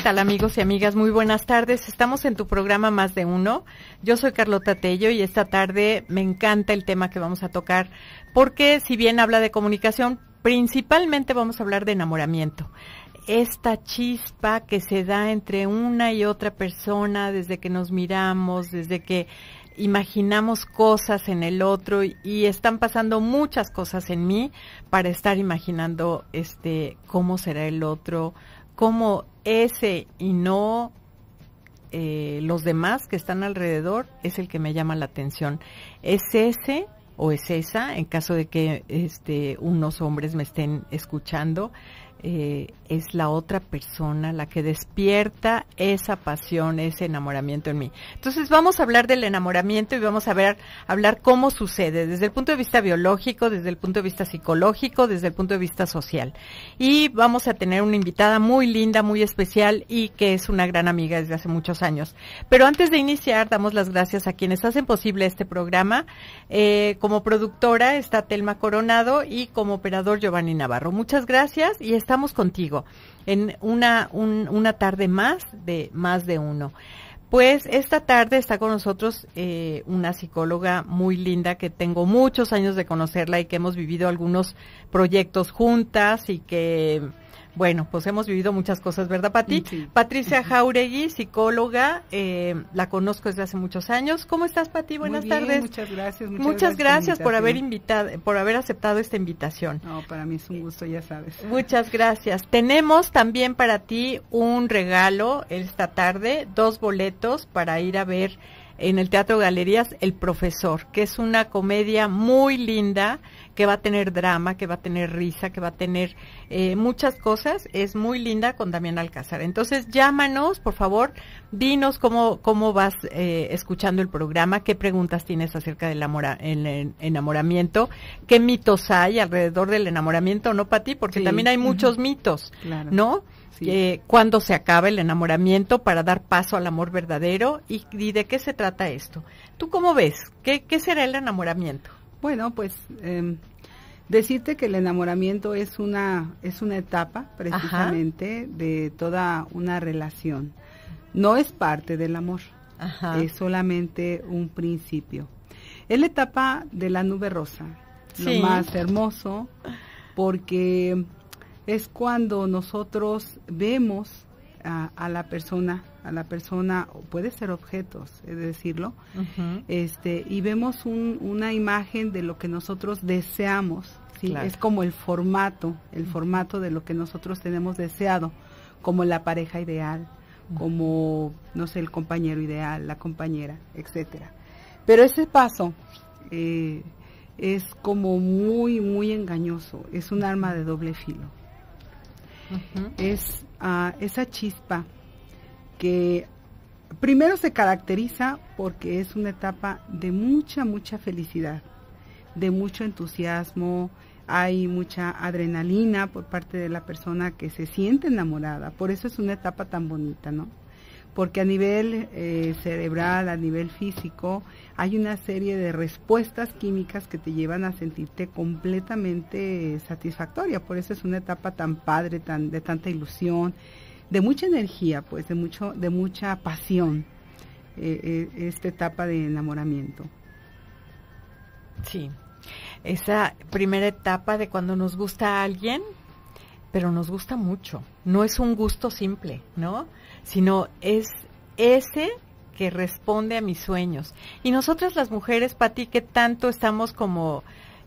tal, amigos y amigas? Muy buenas tardes. Estamos en tu programa Más de Uno. Yo soy Carlota Tello y esta tarde me encanta el tema que vamos a tocar porque si bien habla de comunicación, principalmente vamos a hablar de enamoramiento. Esta chispa que se da entre una y otra persona desde que nos miramos, desde que imaginamos cosas en el otro y están pasando muchas cosas en mí para estar imaginando cómo será el otro, cómo ese y no los demás que están alrededor es el que me llama la atención. Es ese o es esa, en caso de que unos hombres me estén escuchando, es la otra persona la que despierta esa pasión, ese enamoramiento en mí. Entonces vamos a hablar del enamoramiento y vamos a hablar cómo sucede desde el punto de vista biológico, desde el punto de vista psicológico, desde el punto de vista social. Y vamos a tener una invitada muy linda, muy especial y que es una gran amiga desde hace muchos años. Pero antes de iniciar, damos las gracias a quienes hacen posible este programa. Como productora está Telma Coronado y como operador Giovanni Navarro. Muchas gracias y estamos contigo en una tarde más de uno. Pues esta tarde está con nosotros una psicóloga muy linda que tengo muchos años de conocerla y que hemos vivido algunos proyectos juntas y que, bueno, pues hemos vivido muchas cosas, ¿verdad, Pati? Sí. Patricia Jauregui, psicóloga, la conozco desde hace muchos años. ¿Cómo estás, Pati? Buenas tardes. Muchas gracias. Muchas gracias por haber aceptado esta invitación. No, para mí es un gusto, ya sabes. Muchas gracias. Tenemos también para ti un regalo esta tarde, 2 boletos para ir a ver en el Teatro Galerías El Profesor, que es una comedia muy linda, que va a tener drama, que va a tener risa, que va a tener muchas cosas. Es muy linda con Damián Alcázar. Entonces llámanos, por favor, dinos cómo vas escuchando el programa, qué preguntas tienes acerca del enamoramiento, qué mitos hay alrededor del enamoramiento, ¿no, Pati? Porque sí, también hay muchos mitos, claro, ¿no? Sí. ¿Cuándo se acaba el enamoramiento para dar paso al amor verdadero? ¿Y de qué se trata esto? ¿Tú cómo ves? ¿Qué será el enamoramiento? Bueno, pues decirte que el enamoramiento es una etapa precisamente de toda una relación. No es parte del amor, es solamente un principio. Es la etapa de la nube rosa, sí, lo más hermoso, porque es cuando nosotros vemos a la persona, puede ser objetos, es decirlo, y vemos una imagen de lo que nosotros deseamos, ¿sí? Claro. Es como el formato de lo que nosotros tenemos deseado, como la pareja ideal, como, no sé, el compañero ideal, la compañera, etcétera. Pero ese paso es como muy, muy engañoso, es un arma de doble filo. Es esa chispa que primero se caracteriza porque es una etapa de mucha, mucha felicidad, de mucho entusiasmo, hay mucha adrenalina por parte de la persona que se siente enamorada, por eso es una etapa tan bonita, ¿no? Porque a nivel cerebral, a nivel físico, hay una serie de respuestas químicas que te llevan a sentirte completamente satisfactoria. Por eso es una etapa tan padre, de tanta ilusión, de mucha energía, pues, de mucha pasión, esta etapa de enamoramiento. Sí, esa primera etapa de cuando nos gusta a alguien, pero nos gusta mucho. No es un gusto simple, ¿no? Sino es ese que responde a mis sueños. Y nosotras las mujeres, Pati, que tanto estamos como,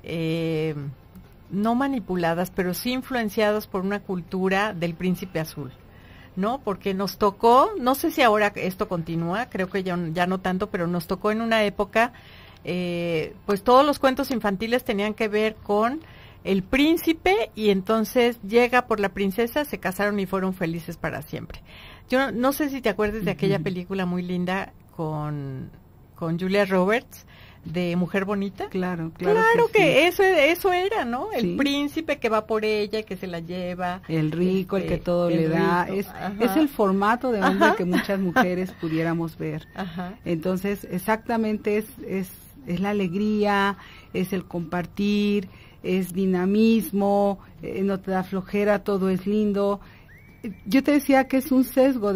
no manipuladas, pero sí influenciadas por una cultura del príncipe azul, ¿no? Porque nos tocó, no sé si ahora esto continúa, creo que ya no tanto, pero nos tocó en una época, pues todos los cuentos infantiles tenían que ver con el príncipe y entonces llega por la princesa, se casaron y fueron felices para siempre. Yo no sé si te acuerdas de aquella película muy linda con Julia Roberts, de Mujer Bonita. Claro que sí. Eso era, ¿no? El sí, príncipe que va por ella y que se la lleva. El rico, el que todo le da. Es el formato de hombre que muchas mujeres pudiéramos ver. Entonces, exactamente es la alegría, es el compartir, es dinamismo, no te da flojera, todo es lindo. Yo te decía que es un sesgo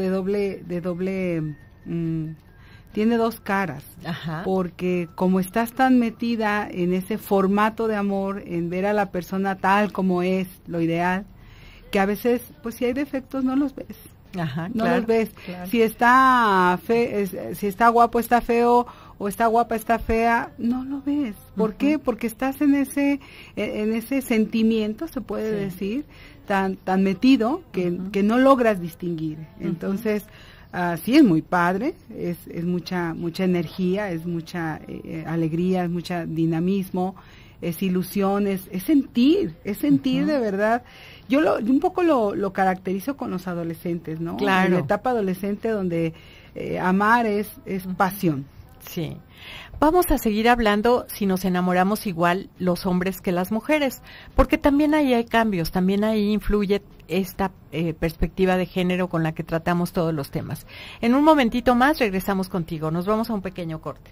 tiene dos caras, Ajá. porque como estás tan metida en ese formato de amor, en ver a la persona tal como es, lo ideal, que a veces, pues si hay defectos no los ves. Ajá, no claro, los ves. Claro. Si está si está guapo está feo, o está guapa está fea, no lo ves. ¿Por qué? Porque estás en ese sentimiento, se puede decir, tan metido que no logras distinguir. Entonces, sí es muy padre, es mucha energía, es mucha alegría, es mucha dinamismo, es ilusión, es sentir de verdad. Yo un poco lo caracterizo con los adolescentes, ¿no? Claro. En la etapa adolescente donde amar es pasión. Sí. Vamos a seguir hablando si nos enamoramos igual los hombres que las mujeres, porque también ahí hay cambios, también ahí influye esta perspectiva de género con la que tratamos todos los temas. En un momentito más regresamos contigo, nos vamos a un pequeño corte.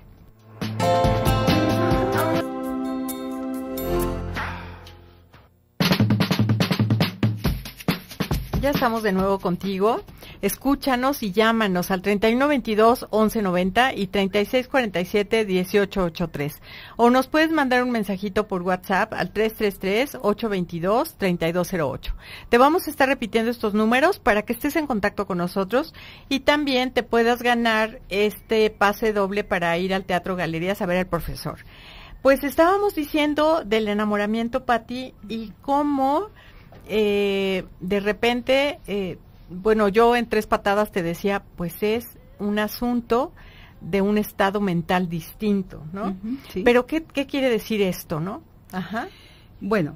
Ya estamos de nuevo contigo. Escúchanos y llámanos al 3122-1190 y 3647-1883. O nos puedes mandar un mensajito por WhatsApp al 333-822-3208. Te vamos a estar repitiendo estos números para que estés en contacto con nosotros y también te puedas ganar este pase doble para ir al Teatro Galerías a ver al profesor. Pues estábamos diciendo del enamoramiento, Pati, y cómo de repente... bueno, yo en 3 patadas te decía, pues es un asunto de un estado mental distinto, ¿no? Sí. Pero ¿qué quiere decir esto, no? Ajá. Bueno,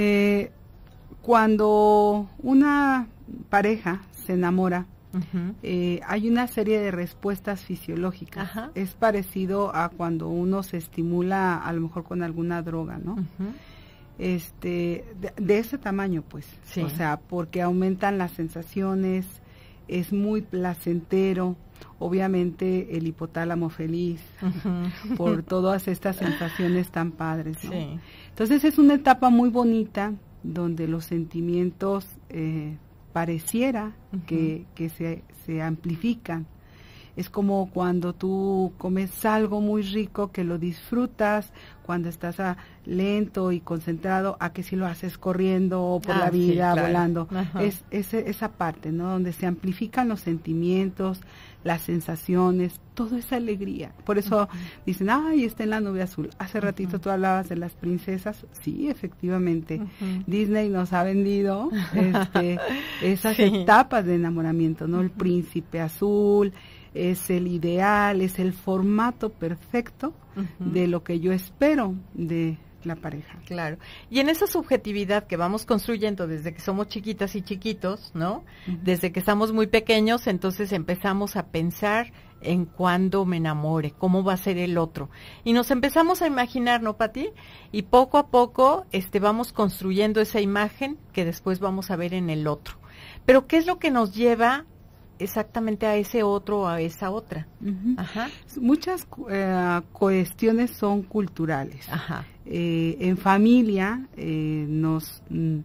cuando una pareja se enamora, hay una serie de respuestas fisiológicas. Ajá. Es parecido a cuando uno se estimula a lo mejor con alguna droga, ¿no? De ese tamaño, pues, sí. O sea, porque aumentan las sensaciones, es muy placentero, obviamente el hipotálamo feliz por todas estas sensaciones tan padres, ¿no? Sí. Entonces es una etapa muy bonita donde los sentimientos pareciera que se amplifican. Es como cuando tú comes algo muy rico que lo disfrutas, cuando estás lento y concentrado, a que si lo haces corriendo por la vida, sí, claro. Volando. Ajá. Es esa parte, ¿no? Donde se amplifican los sentimientos, las sensaciones, toda esa alegría. Por eso dicen, ay, está en la nube azul. Hace ratito tú hablabas de las princesas. Sí, efectivamente. Disney nos ha vendido esas etapas de enamoramiento, ¿no? El príncipe azul, es el ideal, es el formato perfecto de lo que yo espero de la pareja. Claro. Y en esa subjetividad que vamos construyendo desde que somos chiquitas y chiquitos, ¿no? Desde que estamos muy pequeños, entonces empezamos a pensar en cuándo me enamore, cómo va a ser el otro. Y nos empezamos a imaginar, ¿no, Pati? Y poco a poco vamos construyendo esa imagen que después vamos a ver en el otro. Pero ¿qué es lo que nos lleva exactamente a ese otro o a esa otra? Ajá. Muchas cuestiones son culturales. Ajá. En familia nos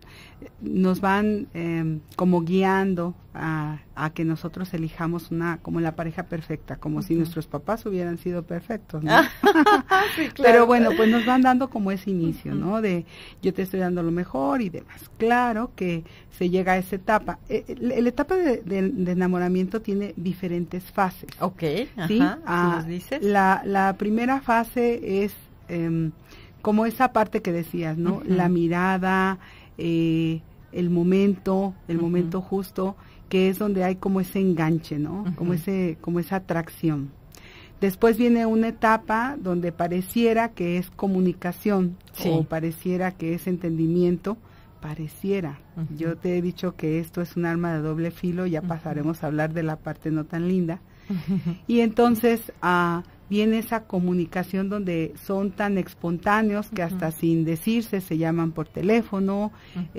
van como guiando a que nosotros elijamos como la pareja perfecta, como si nuestros papás hubieran sido perfectos, ¿no? Sí, claro. Pero bueno, pues nos van dando como ese inicio, ¿no? De yo te estoy dando lo mejor y demás. Claro que se llega a esa etapa. La etapa de enamoramiento tiene diferentes fases. Ok, ajá. ¿Sí? ¿Nos dices? La primera fase es como esa parte que decías, ¿no? La mirada, el momento justo, que es donde hay como ese enganche, ¿no? Como esa atracción. Después viene una etapa donde pareciera que es comunicación, o pareciera que es entendimiento, pareciera. Yo te he dicho que esto es un arma de doble filo, ya pasaremos a hablar de la parte no tan linda. Y entonces viene esa comunicación donde son tan espontáneos que hasta sin decirse se llaman por teléfono,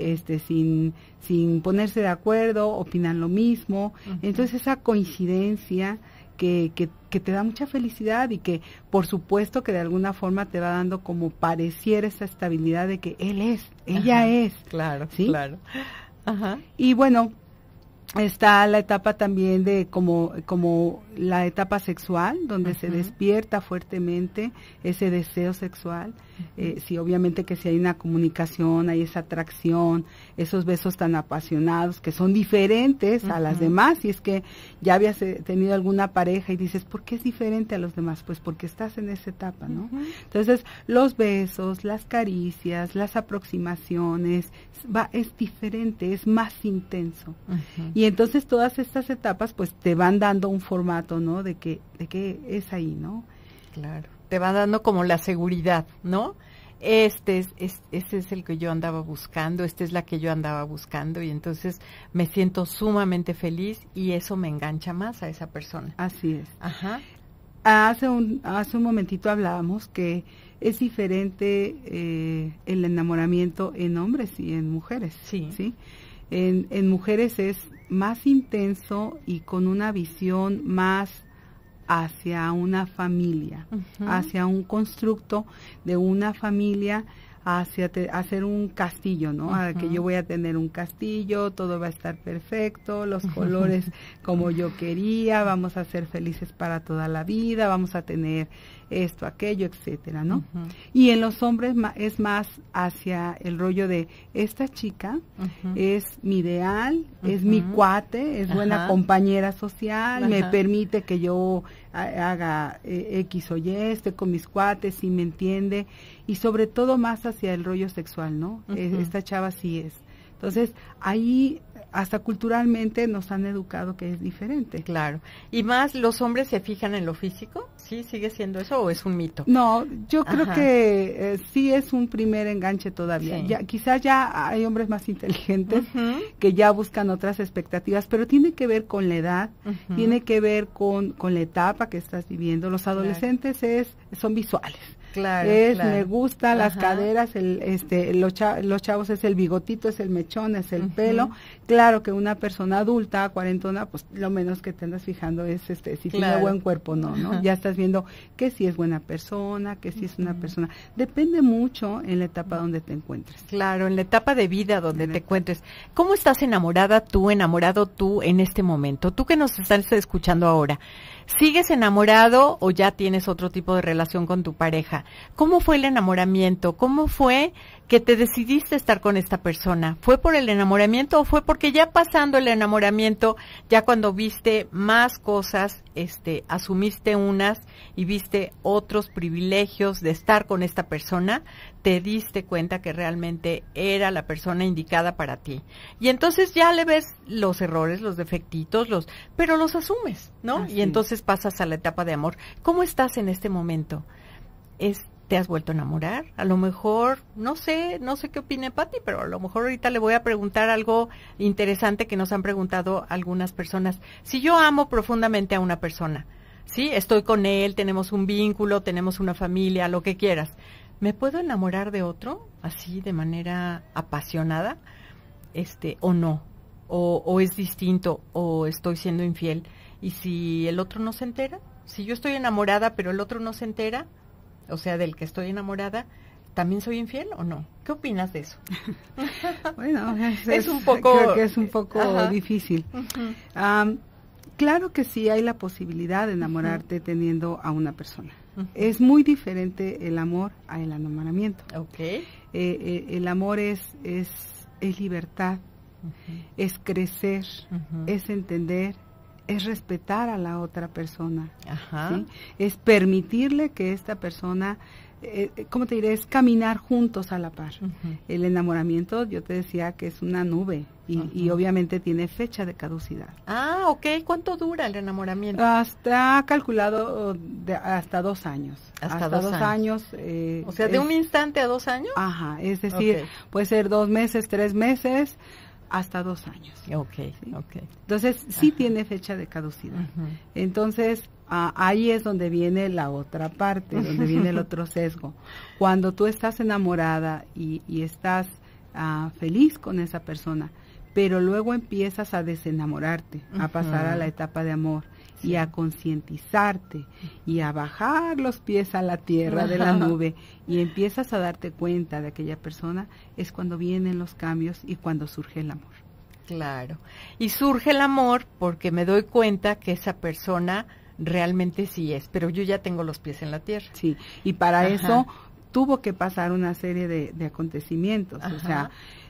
sin ponerse de acuerdo, opinan lo mismo. Entonces esa coincidencia que te da mucha felicidad y que por supuesto que de alguna forma te va dando como pareciera esa estabilidad de que él es, ella es. Claro, ¿sí? claro. Ajá. Y bueno, Está la etapa también de como la etapa sexual, donde se despierta fuertemente ese deseo sexual. Sí, obviamente que si hay una comunicación, hay esa atracción, esos besos tan apasionados que son diferentes a las demás. Y es que ya habías tenido alguna pareja y dices, ¿por qué es diferente a los demás? Pues porque estás en esa etapa, ¿no? Entonces, los besos, las caricias, las aproximaciones, es diferente, es más intenso. Y entonces todas estas etapas pues te van dando un formato, ¿no? De que es ahí, ¿no? Claro, te va dando como la seguridad, ¿no? Este es el que yo andaba buscando, esta es la que yo andaba buscando, y entonces me siento sumamente feliz y eso me engancha más a esa persona. Así es. Ajá. Hace un momentito hablábamos que es diferente el enamoramiento en hombres y en mujeres. Sí. ¿Sí? En mujeres es más intenso y con una visión más hacia una familia, hacia un constructo de una familia, hacia hacer un castillo, ¿no? A que yo voy a tener un castillo, todo va a estar perfecto, los colores como yo quería, vamos a ser felices para toda la vida, vamos a tener esto, aquello, etcétera, ¿no? Y en los hombres es más hacia el rollo de esta chica es mi ideal, es mi cuate, es buena compañera social, me permite que yo haga X o Y, esté con mis cuates, si me entiende, y sobre todo más hacia el rollo sexual, ¿no? Esta chava sí es. Entonces, ahí hasta culturalmente nos han educado que es diferente. Claro. ¿Y más los hombres se fijan en lo físico? ¿Sí sigue siendo eso o es un mito? No, yo creo que sí es un primer enganche todavía. Sí. Quizás ya hay hombres más inteligentes que ya buscan otras expectativas, pero tiene que ver con la edad, tiene que ver con la etapa que estás viviendo. Los adolescentes son visuales. Claro, me gusta las caderas, los chavos es el bigotito, es el mechón, es el pelo. Claro que una persona adulta, cuarentona, pues lo menos que te andas fijando es si tiene buen cuerpo, ¿no? Ya estás viendo que si es buena persona, que si es una persona. Depende mucho en la etapa donde te encuentres. Claro, en la etapa de vida donde te encuentres. ¿Cómo estás enamorado tú en este momento? Tú que nos estás escuchando ahora, ¿sigues enamorado o ya tienes otro tipo de relación con tu pareja? ¿Cómo fue el enamoramiento? ¿Cómo fue que te decidiste estar con esta persona? ¿Fue por el enamoramiento o fue porque ya pasando el enamoramiento, ya cuando viste más cosas, asumiste unas y viste otros privilegios de estar con esta persona, te diste cuenta que realmente era la persona indicada para ti? Y entonces ya le ves los errores, los defectitos, pero los asumes, ¿no? Así. Y entonces pasas a la etapa de amor. ¿Cómo estás en este momento? ¿Te has vuelto a enamorar? A lo mejor, no sé qué opine Pati, pero a lo mejor ahorita le voy a preguntar algo interesante que nos han preguntado algunas personas. Si yo amo profundamente a una persona, ¿sí? Estoy con él, tenemos un vínculo, tenemos una familia, lo que quieras, ¿me puedo enamorar de otro así de manera apasionada? ¿O no? ¿O es distinto? ¿O estoy siendo infiel? ¿Y si el otro no se entera? Si yo estoy enamorada, pero el otro no se entera, o sea, del que estoy enamorada, ¿también soy infiel o no? ¿Qué opinas de eso? Bueno, es un poco... Creo que es un poco difícil. Claro que sí hay la posibilidad de enamorarte teniendo a una persona. Es muy diferente el amor al enamoramiento. Okay. El amor es libertad, es crecer, es entender, es respetar a la otra persona, ¿sí? Es permitirle que esta persona, ¿cómo te diré? Es caminar juntos a la par. El enamoramiento, yo te decía que es una nube y obviamente tiene fecha de caducidad. Ah, ok. ¿Cuánto dura el enamoramiento? Está calculado hasta 2 años. Hasta 2 años. O sea, de un instante a 2 años. Ajá, es decir, puede ser 2 meses, 3 meses, hasta 2 años. Okay, ¿sí? Okay. Entonces, sí tiene fecha de caducidad. Entonces, ahí es donde viene la otra parte, donde viene el otro sesgo. Cuando tú estás enamorada y estás feliz con esa persona, pero luego empiezas a desenamorarte, a pasar a la etapa de amor y a concientizarte y a bajar los pies a la tierra de la nube y empiezas a darte cuenta de aquella persona, es cuando vienen los cambios y cuando surge el amor. Claro. Y surge el amor porque me doy cuenta que esa persona realmente sí es, pero yo ya tengo los pies en la tierra. Sí, y para eso tuvo que pasar una serie de acontecimientos, o sea,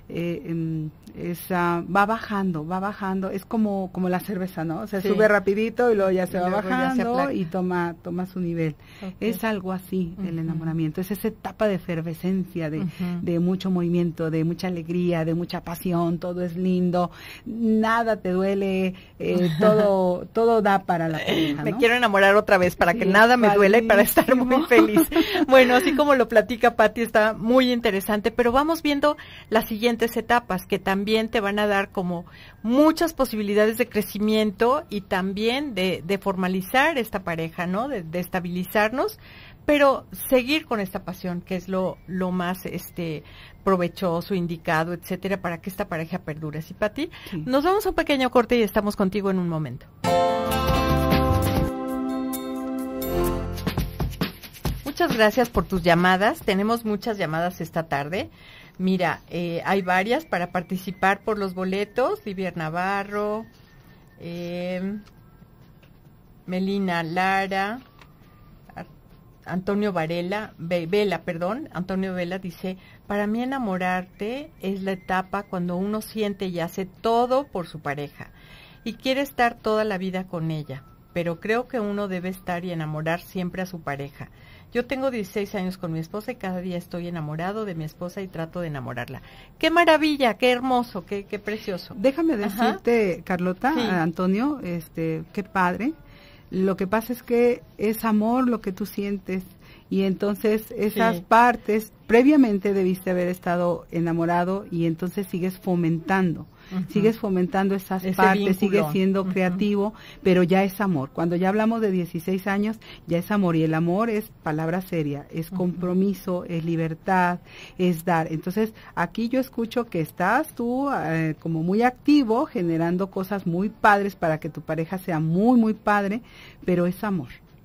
va bajando, es como la cerveza, ¿no? O sea, sube rapidito y luego ya se va bajando y toma su nivel. Es algo así el enamoramiento, es esa etapa de efervescencia, de mucho movimiento, de mucha alegría, de mucha pasión, todo es lindo, nada te duele, todo da para la pareja, ¿no? Me quiero enamorar otra vez para que nada me duele y para estar muy feliz. Bueno, así como lo platica Pati, está muy interesante, pero vamos viendo las siguientes etapas que también te van a dar como muchas posibilidades de crecimiento y también de formalizar esta pareja, ¿no? De estabilizarnos, pero seguir con esta pasión, que es lo más provechoso, indicado, etcétera, para que esta pareja perdure. ¿Sí, Pati? Sí. Nos vamos a un pequeño corte y estamos contigo en un momento. Muchas gracias por tus llamadas. Tenemos muchas llamadas esta tarde. Mira, hay varias para participar por los boletos. Vivier Navarro, Melina Lara, Antonio Vela, Antonio Vela dice, para mí enamorarte es la etapa cuando uno siente y hace todo por su pareja y quiere estar toda la vida con ella, pero creo que uno debe estar y enamorar siempre a su pareja. Yo tengo 16 años con mi esposa y cada día estoy enamorado de mi esposa y trato de enamorarla. ¡Qué maravilla! ¡Qué hermoso! ¡Qué precioso! Déjame decirte, Carlota, Antonio, qué padre. Lo que pasa es que es amor lo que tú sientes y entonces esas partes previamente debiste haber estado enamorado y entonces sigues fomentando esas ese partes, vínculo. sigues siendo creativo, pero ya es amor. Cuando ya hablamos de 16 años, ya es amor y el amor es palabra seria, es compromiso, es libertad, es dar. Entonces, aquí yo escucho que estás tú como muy activo, generando cosas muy padres para que tu pareja sea muy, muy padre, pero es amor.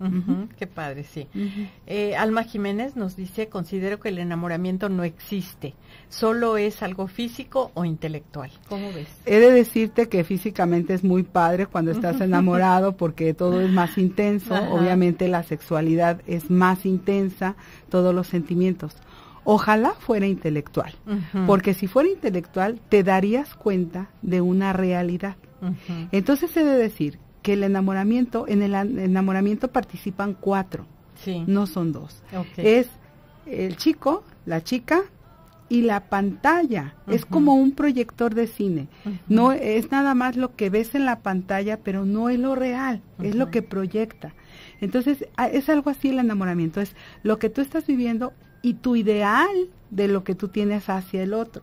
Qué padre, sí. Alma Jiménez nos dice, considero que el enamoramiento no existe, solo es algo físico o intelectual. ¿Cómo ves? He de decirte que físicamente es muy padre cuando estás enamorado porque todo es más intenso, obviamente la sexualidad es más intensa, todos los sentimientos. Ojalá fuera intelectual, porque si fuera intelectual te darías cuenta de una realidad. Entonces he de decir que el enamoramiento, en el enamoramiento participan 4, no son 2. Es el chico, la chica y la pantalla. Es como un proyector de cine. No es nada más lo que ves en la pantalla, pero no es lo real, es lo que proyecta. Entonces, es algo así el enamoramiento, es lo que tú estás viviendo y tu ideal de lo que tú tienes hacia el otro.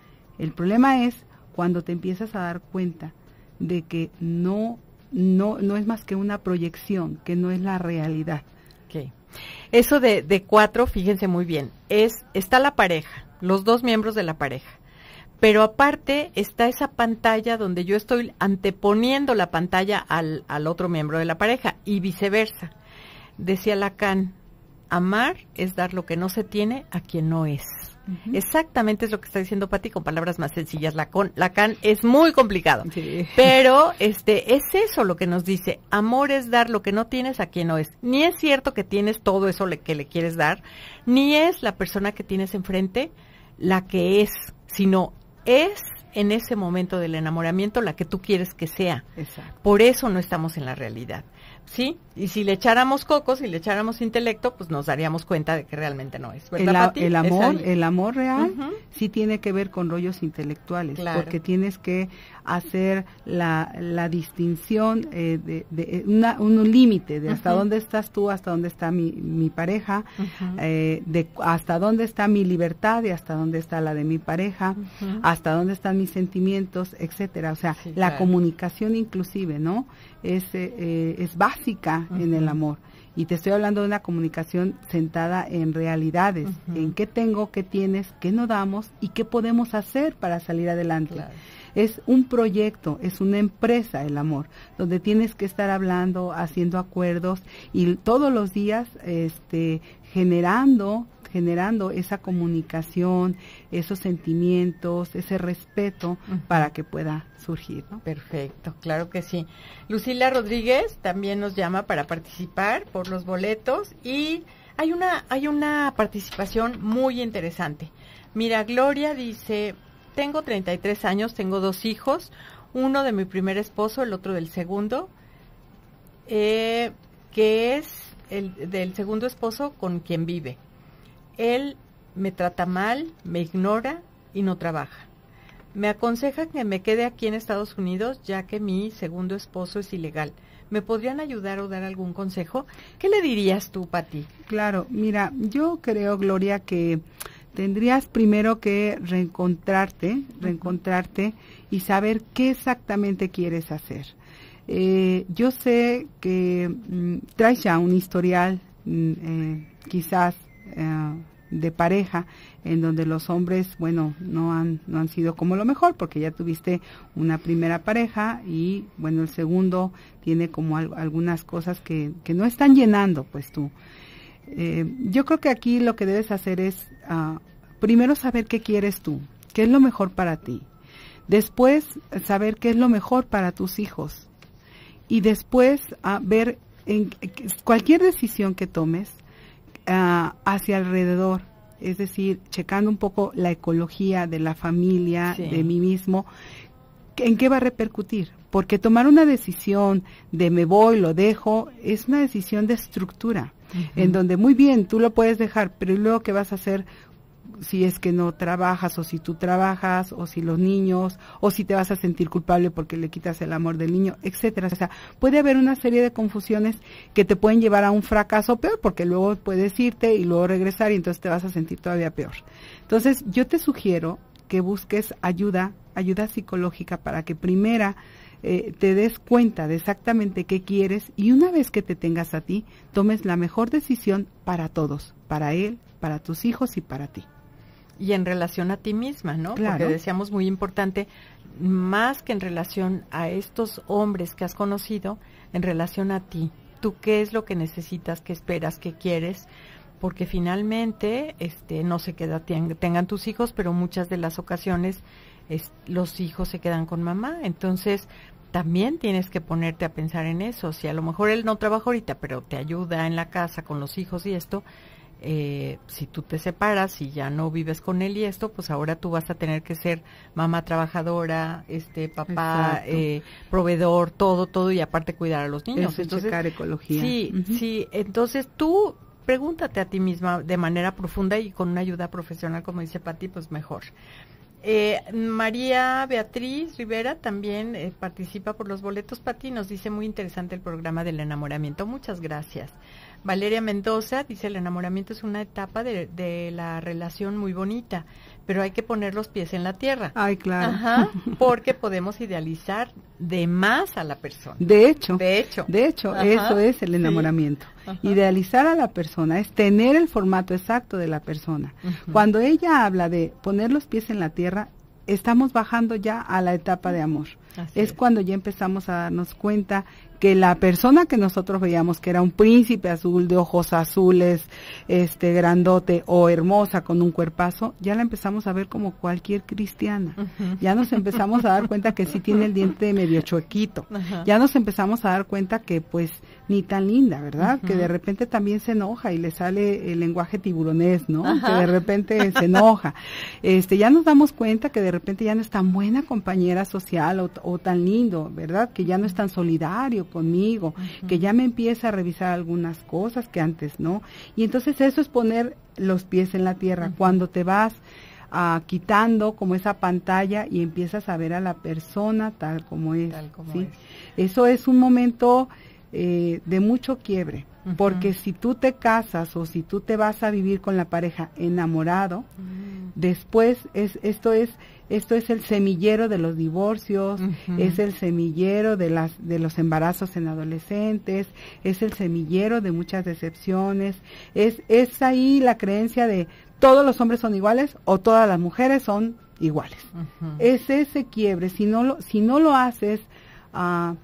El problema es cuando te empiezas a dar cuenta de que no es más que una proyección, que no es la realidad. Okay. Eso de 4, fíjense muy bien, está la pareja, los 2 miembros de la pareja, pero aparte está esa pantalla donde yo estoy anteponiendo la pantalla al otro miembro de la pareja y viceversa. Decía Lacan, amar es dar lo que no se tiene a quien no es. Exactamente es lo que está diciendo Pati con palabras más sencillas. Lacan es muy complicado, pero es eso lo que nos dice. Amor es dar lo que no tienes a quien no es. Ni es cierto que tienes todo eso que le quieres dar, ni es la persona que tienes enfrente la que es, sino es en ese momento del enamoramiento la que tú quieres que sea. Exacto. Por eso no estamos en la realidad. ¿Sí? Y si le echáramos cocos, si le echáramos intelecto, pues nos daríamos cuenta de que realmente no es. ¿Verdad, Pati? El amor real sí tiene que ver con rollos intelectuales, porque tienes que hacer la distinción de un límite de hasta dónde estás tú, hasta dónde está mi pareja, de hasta dónde está mi libertad y hasta dónde está la de mi pareja, hasta dónde están mis sentimientos, etcétera. O sea, la comunicación inclusive, ¿no? Es básica en el amor. Y te estoy hablando de una comunicación sentada en realidades, en qué tengo, qué tienes, qué no damos y qué podemos hacer para salir adelante. Claro. Es un proyecto, es una empresa el amor, donde tienes que estar hablando, haciendo acuerdos y todos los días generando generando esa comunicación, esos sentimientos, ese respeto para que pueda surgir, ¿no? Perfecto, claro que sí. Lucila Rodríguez también nos llama para participar por los boletos y hay una participación muy interesante. Mira, Gloria dice, tengo 33 años, tengo 2 hijos, uno de mi primer esposo, el otro del segundo, que es el del segundo esposo con quien vive. Él me trata mal, me ignora y no trabaja. Me aconseja que me quede aquí en Estados Unidos, ya que mi segundo esposo es ilegal. ¿Me podrían ayudar o dar algún consejo? ¿Qué le dirías tú, Pati? Claro, mira, yo creo, Gloria, que tendrías primero que reencontrarte y saber qué exactamente quieres hacer. Yo sé que traes ya un historial quizás de pareja en donde los hombres, bueno, no han sido como lo mejor, porque ya tuviste una primera pareja y, bueno, el segundo tiene como algunas cosas que no están llenando, pues tú. Yo creo que aquí lo que debes hacer es primero saber qué quieres tú, qué es lo mejor para ti. Después saber qué es lo mejor para tus hijos. Y después ver en cualquier decisión que tomes hacia alrededor, es decir, checando un poco la ecología de la familia, sí, de mí mismo, ¿en qué va a repercutir? Porque tomar una decisión de me voy, lo dejo, es una decisión de estructura, en donde muy bien, tú lo puedes dejar, pero luego ¿qué vas a hacer? Si es que no trabajas, o si tú trabajas, o si los niños, o si te vas a sentir culpable porque le quitas el amor del niño, etcétera. O sea, puede haber una serie de confusiones que te pueden llevar a un fracaso peor, porque luego puedes irte y luego regresar y entonces te vas a sentir todavía peor. Entonces, yo te sugiero que busques ayuda psicológica para que primero te des cuenta de exactamente qué quieres y una vez que te tengas a ti, tomes la mejor decisión para todos, para él, para tus hijos y para ti. Y en relación a ti misma, ¿no? Claro. Porque decíamos muy importante, más que en relación a estos hombres que has conocido, en relación a ti. ¿Tú qué es lo que necesitas, qué esperas, qué quieres? Porque finalmente, no sé qué edad tengan tus hijos, pero muchas de las ocasiones los hijos se quedan con mamá. Entonces, también tienes que ponerte a pensar en eso. Si a lo mejor él no trabaja ahorita, pero te ayuda en la casa con los hijos y esto, si tú te separas y ya no vives con él y esto, pues ahora tú vas a tener que ser mamá trabajadora, papá, proveedor, todo y aparte cuidar a los niños. Eso, entonces, checar ecología. Sí, sí, entonces tú pregúntate a ti misma de manera profunda y con una ayuda profesional, como dice Pati, pues mejor. María Beatriz Rivera también participa por los boletos. Pati nos dice muy interesante el programa del enamoramiento, muchas gracias. Valeria Mendoza dice el enamoramiento es una etapa de la relación muy bonita, pero hay que poner los pies en la tierra. Ay, claro. Ajá, porque podemos idealizar de más a la persona. De hecho, ajá, eso es el enamoramiento. Sí. Idealizar a la persona es tener el formato exacto de la persona. Cuando ella habla de poner los pies en la tierra, estamos bajando ya a la etapa de amor. Es cuando ya empezamos a darnos cuenta que la persona que nosotros veíamos que era un príncipe azul de ojos azules, grandote o hermosa con un cuerpazo, ya la empezamos a ver como cualquier cristiana. Ya nos empezamos a dar cuenta que sí tiene el diente medio chuequito. Ya nos empezamos a dar cuenta que pues ni tan linda, ¿verdad? Que de repente también se enoja y le sale el lenguaje tiburonés, ¿no? Que de repente se enoja. Ya nos damos cuenta que de repente ya no es tan buena compañera social o tan lindo, ¿verdad? Que ya no es tan solidario conmigo, que ya me empieza a revisar algunas cosas que antes no. Y entonces eso es poner los pies en la tierra, cuando te vas quitando como esa pantalla y empiezas a ver a la persona tal como es. ¿Sí? Eso es un momento de mucho quiebre, porque si tú te casas o si tú te vas a vivir con la pareja enamorado, después esto es el semillero de los divorcios, es el semillero de los embarazos en adolescentes, es el semillero de muchas decepciones, es ahí la creencia de todos los hombres son iguales o todas las mujeres son iguales. Es ese quiebre, si no lo haces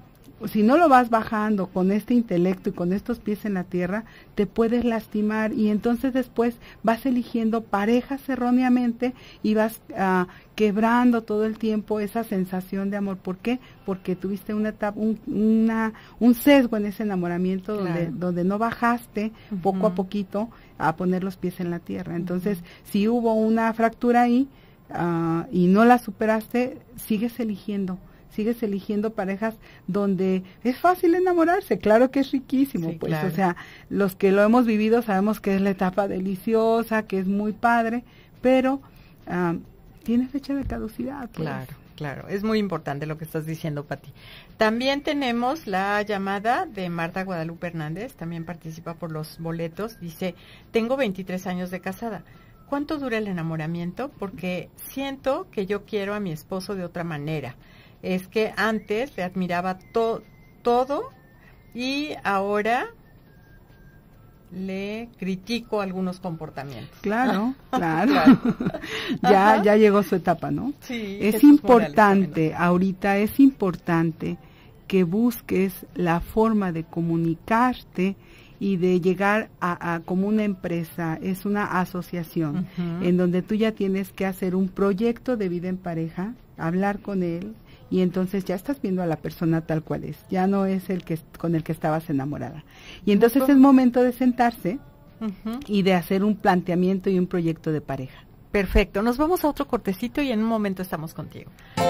si no lo vas bajando con este intelecto y con estos pies en la tierra, te puedes lastimar y entonces después vas eligiendo parejas erróneamente y vas quebrando todo el tiempo esa sensación de amor. ¿Por qué? Porque tuviste una etapa, un sesgo en ese enamoramiento donde no bajaste poco a poquito a poner los pies en la tierra. Entonces, si hubo una fractura ahí y no la superaste, sigues eligiendo parejas donde es fácil enamorarse, claro que es riquísimo, sí, pues, claro. O sea, los que lo hemos vivido sabemos que es la etapa deliciosa, que es muy padre, pero tiene fecha de caducidad. Pues. Claro, es muy importante lo que estás diciendo, Pati. También tenemos la llamada de Marta Guadalupe Hernández, también participa por los boletos, dice, tengo 23 años de casada. ¿Cuánto dura el enamoramiento? Porque siento que yo quiero a mi esposo de otra manera. Es que antes le admiraba todo y ahora le critico algunos comportamientos. Claro. Ya llegó su etapa, ¿no? Sí. Es importante, ahorita es importante que busques la forma de comunicarte y de llegar a como una empresa, es una asociación, en donde tú ya tienes que hacer un proyecto de vida en pareja, hablar con él, y entonces ya estás viendo a la persona tal cual es, ya no es con el que estabas enamorada. Y entonces es momento de sentarse y de hacer un planteamiento y un proyecto de pareja. Perfecto, nos vamos a otro cortecito y en un momento estamos contigo.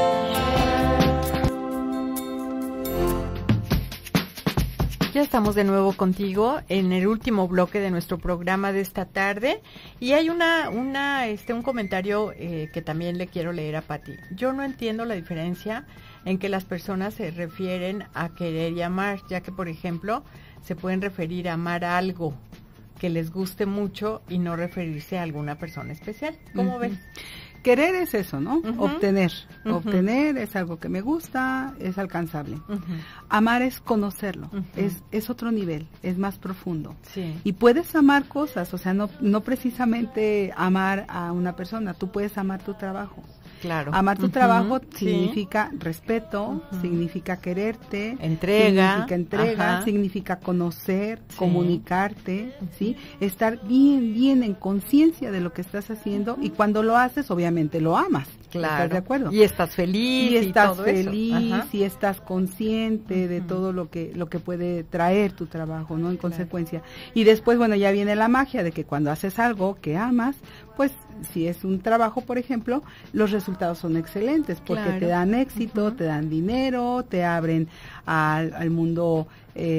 Ya estamos de nuevo contigo en el último bloque de nuestro programa de esta tarde y hay un comentario que también le quiero leer a Pati. Yo no entiendo la diferencia en que las personas se refieren a querer y amar, ya que, por ejemplo, se pueden referir a amar a algo que les guste mucho y no referirse a alguna persona especial. ¿Cómo ves? Querer es eso, ¿no? Obtener. Obtener es algo que me gusta, es alcanzable. Amar es conocerlo, es otro nivel, es más profundo. Sí. Y puedes amar cosas, o sea, no precisamente amar a una persona, tú puedes amar tu trabajo. Claro. Amar tu trabajo significa respeto, significa quererte, significa entrega, significa conocer, comunicarte, ¿sí? Estar bien en conciencia de lo que estás haciendo y cuando lo haces, obviamente lo amas. Claro. ¿Estás de acuerdo? Y estás feliz y estás todo feliz eso. Y estás consciente de todo lo que puede traer tu trabajo, ¿no? En consecuencia. Y después, bueno, ya viene la magia de que cuando haces algo que amas, pues si es un trabajo, por ejemplo, los resultados son excelentes porque te dan éxito, te dan dinero, te abren al mundo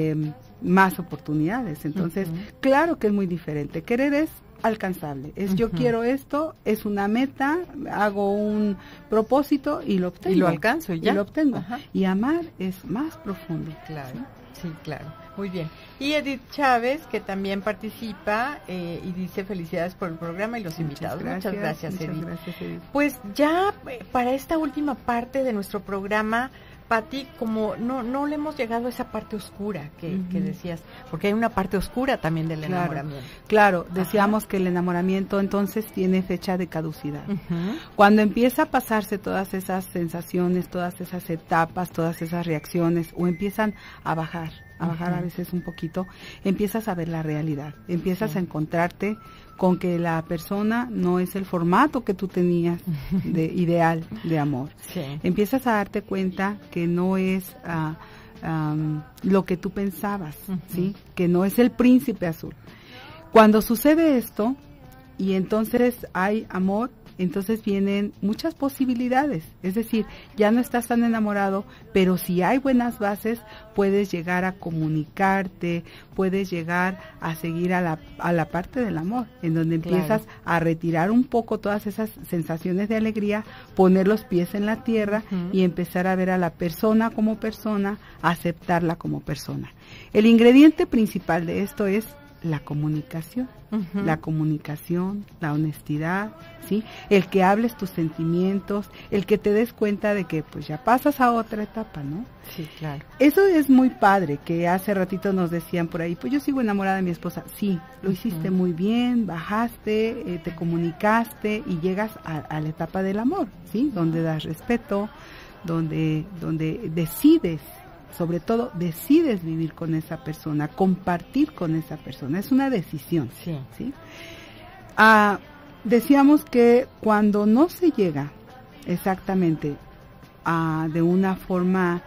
más oportunidades. Entonces, claro que es muy diferente. Querer es alcanzable, es yo quiero esto, es una meta, hago un propósito y lo obtengo. Y lo alcanzo y ya. Y lo obtengo. Y amar es más profundo. Claro, sí, claro. Muy bien. Y Edith Chávez, que también participa y dice felicidades por el programa y los invitados. Muchas gracias, Edith. Pues ya para esta última parte de nuestro programa, Pati, como no le hemos llegado a esa parte oscura que decías, porque hay una parte oscura también del enamoramiento. Claro, decíamos que el enamoramiento entonces tiene fecha de caducidad. Cuando empieza a pasarse todas esas sensaciones, todas esas etapas, todas esas reacciones, o empiezan a bajar a veces un poquito, empiezas a ver la realidad, empiezas a encontrarte con que la persona no es el formato que tú tenías de ideal de amor. Empiezas a darte cuenta que no es lo que tú pensabas, ¿sí? Que no es el príncipe azul. Cuando sucede esto y entonces hay amor, entonces vienen muchas posibilidades, es decir, ya no estás tan enamorado, pero si hay buenas bases, puedes llegar a comunicarte, puedes llegar a seguir a la parte del amor, en donde empiezas a retirar un poco todas esas sensaciones de alegría, poner los pies en la tierra y empezar a ver a la persona como persona, aceptarla como persona. El ingrediente principal de esto es la comunicación, la honestidad, ¿sí? El que hables tus sentimientos, el que te des cuenta de que pues ya pasas a otra etapa, ¿no? Sí, claro. Eso es muy padre, que hace ratito nos decían por ahí, pues yo sigo enamorada de mi esposa. Sí, lo hiciste muy bien, bajaste, te comunicaste y llegas a la etapa del amor, ¿sí? Donde das respeto, donde decides sobre todo decides vivir con esa persona, compartir con esa persona, es una decisión. Sí. ¿Sí? Decíamos que cuando no se llega exactamente de una forma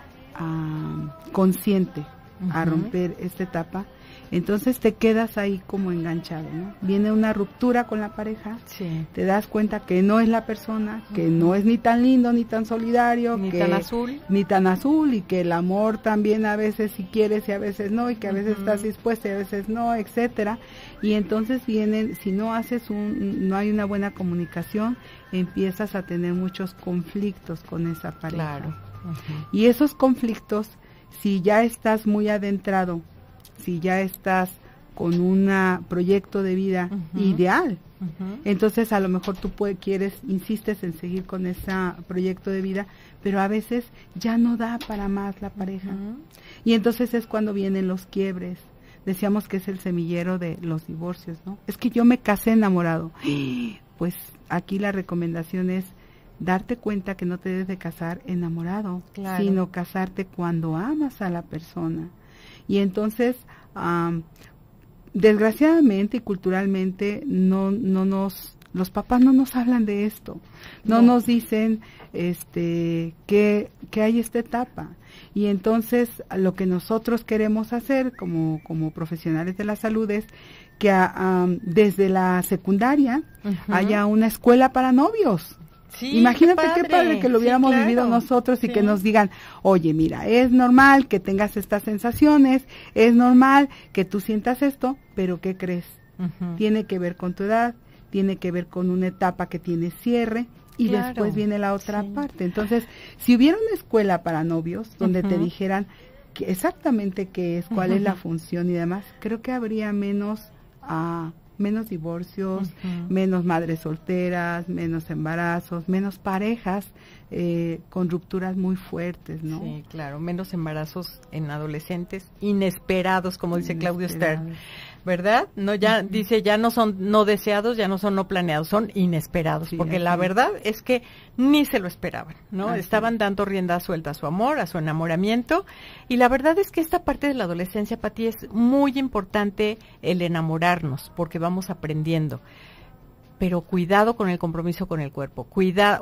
consciente a romper esta etapa, entonces te quedas ahí como enganchado, ¿no? Viene una ruptura con la pareja, sí. Te das cuenta que no es la persona, que no es ni tan lindo, ni tan solidario, ni tan azul, y que el amor también a veces si quieres y a veces no, y que a veces estás dispuesta y a veces no, etcétera. Y entonces vienen, si no no hay una buena comunicación, empiezas a tener muchos conflictos con esa pareja. Claro. Y esos conflictos, si ya estás muy adentrado, si ya estás con un proyecto de vida ideal, entonces a lo mejor tú insistes en seguir con ese proyecto de vida, pero a veces ya no da para más la pareja. Y entonces es cuando vienen los quiebres. Decíamos que es el semillero de los divorcios, ¿no? Es que yo me casé enamorado. Pues aquí la recomendación es darte cuenta que no te debes de casar enamorado, claro, sino casarte cuando amas a la persona. Y entonces, desgraciadamente y culturalmente, los papás no nos hablan de esto, no nos dicen que hay esta etapa. Y entonces, lo que nosotros queremos hacer como profesionales de la salud es que desde la secundaria haya una escuela para novios. Sí, imagínate qué padre que lo hubiéramos vivido nosotros y que nos digan, oye, mira, es normal que tengas estas sensaciones, es normal que tú sientas esto, pero ¿qué crees? Tiene que ver con tu edad, tiene que ver con una etapa que tiene cierre y después viene la otra parte. Entonces, si hubiera una escuela para novios donde te dijeran exactamente qué es, cuál es la función y demás, creo que habría menos divorcios, menos madres solteras, menos embarazos, menos parejas con rupturas muy fuertes, ¿no? Sí, claro, menos embarazos en adolescentes inesperados, como dice Claudio Stern, ¿verdad? No, ya dice, ya no son no deseados, ya no son no planeados, son inesperados, porque la verdad es que ni se lo esperaban, ¿no? Estaban dando rienda suelta a su amor, a su enamoramiento, y la verdad es que esta parte de la adolescencia, Pati, es muy importante el enamorarnos, porque vamos aprendiendo, pero cuidado con el compromiso con el cuerpo, cuida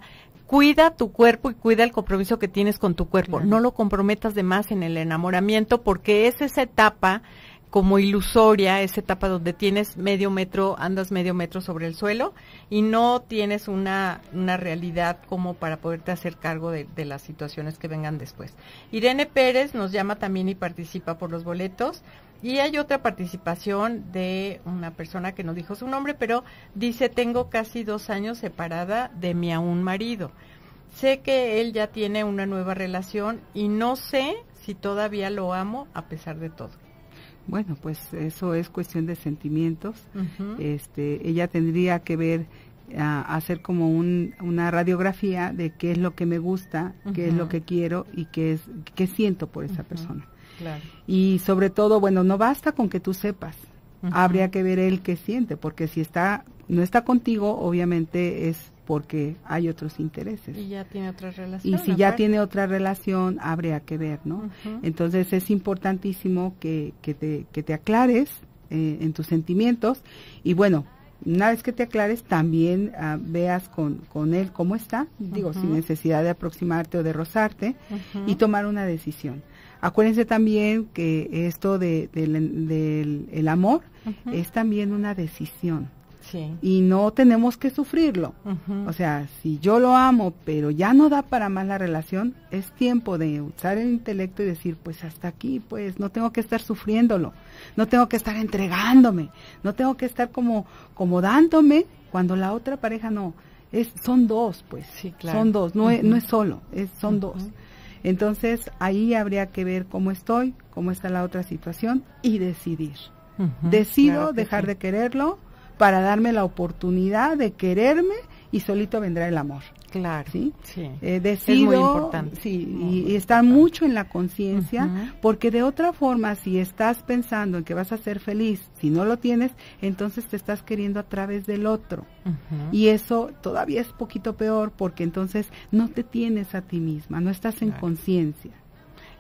tu cuerpo y cuida el compromiso que tienes con tu cuerpo, no lo comprometas de más en el enamoramiento, porque es esa etapa como ilusoria, esa etapa donde tienes andas medio metro sobre el suelo y no tienes una realidad como para poderte hacer cargo de las situaciones que vengan después. Irene Pérez nos llama también y participa por los boletos. Y hay otra participación de una persona que no dijo su nombre, pero dice, tengo casi 2 años separada de mi aún marido. Sé que él ya tiene una nueva relación y no sé si todavía lo amo a pesar de todo. Bueno, pues eso es cuestión de sentimientos. Ella tendría que ver, hacer como una radiografía de qué es lo que me gusta, qué es lo que quiero y qué siento por esa persona. Claro. Y sobre todo, bueno, no basta con que tú sepas, habría que ver él qué siente, porque si no está contigo, obviamente es porque hay otros intereses. Y ya tiene otra relación. Y si ya tiene otra relación, habría que ver, ¿no? Entonces es importantísimo que te aclares en tus sentimientos y bueno, una vez que te aclares, también veas con él cómo está, digo, sin necesidad de aproximarte o de rozarte y tomar una decisión. Acuérdense también que esto del amor es también una decisión. Sí. Y no tenemos que sufrirlo. O sea, si yo lo amo, pero ya no da para más la relación, es tiempo de usar el intelecto y decir, pues hasta aquí, pues no tengo que estar sufriéndolo, no tengo que estar entregándome, no tengo que estar como dándome cuando la otra pareja no. Son dos, pues. Sí, claro. Son dos, no es solo, son dos. Entonces, ahí habría que ver cómo estoy, cómo está la otra situación y decidir. Decido claro dejar de quererlo para darme la oportunidad de quererme y solito vendrá el amor. Claro, ¿sí? Decido, es muy importante. Sí, y estar mucho en la conciencia, porque de otra forma, si estás pensando en que vas a ser feliz, si no lo tienes, entonces te estás queriendo a través del otro. Y eso todavía es poquito peor, porque entonces no te tienes a ti misma, no estás en conciencia.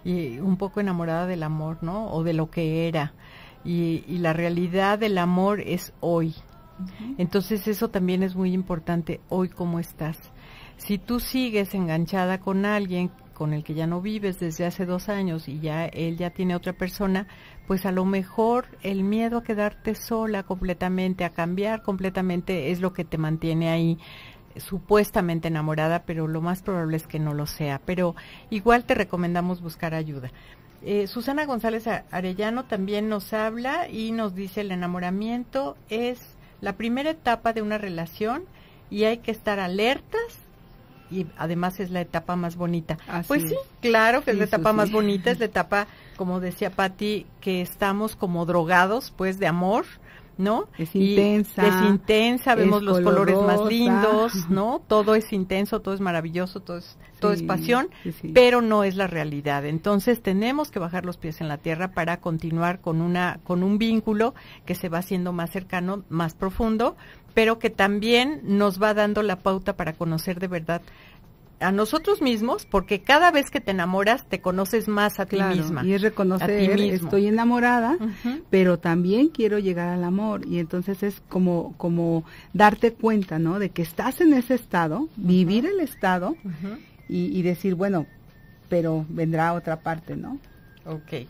y un poco enamorada del amor, ¿no? O de lo que era. Y la realidad del amor es hoy. Entonces eso también es muy importante, hoy cómo estás. Si tú sigues enganchada con alguien con el que ya no vives desde hace 2 años y ya él ya tiene otra persona, pues a lo mejor el miedo a quedarte sola completamente, a cambiar completamente, es lo que te mantiene ahí supuestamente enamorada, pero lo más probable es que no lo sea. Pero igual te recomendamos buscar ayuda. Susana González Arellano también nos habla y nos dice: el enamoramiento es la primera etapa de una relación y hay que estar alertas, y además es la etapa más bonita. Así pues sí, claro que es la etapa más bonita, es la etapa, como decía Patti, que estamos como drogados pues de amor, ¿no? Es intensa. Es intensa, vemos los colores más lindos, ¿no? Todo es intenso, todo es maravilloso, todo es pasión, pero no es la realidad. Entonces tenemos que bajar los pies en la tierra para continuar con un vínculo que se va haciendo más cercano, más profundo, pero que también nos va dando la pauta para conocer de verdad a nosotros mismos, porque cada vez que te enamoras te conoces más a ti misma. Y es reconocer, estoy enamorada, pero también quiero llegar al amor, y entonces es como darte cuenta, ¿no? De que estás en ese estado, vivir el estado, y decir, bueno, pero vendrá otra parte, ¿no? Ok.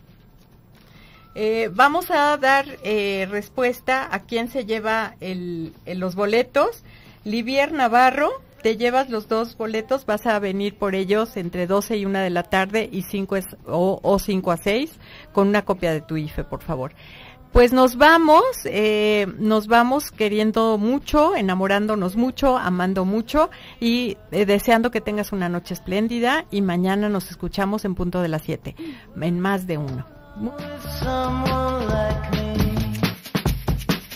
Vamos a dar respuesta a quién se lleva los boletos. Livier Navarro, te llevas los 2 boletos, vas a venir por ellos entre 12 y 1 de la tarde y 5 a 6 con una copia de tu IFE, por favor. Pues nos vamos queriendo mucho, enamorándonos mucho, amando mucho y deseando que tengas una noche espléndida, y mañana nos escuchamos en punto de las 7 en Más de Uno.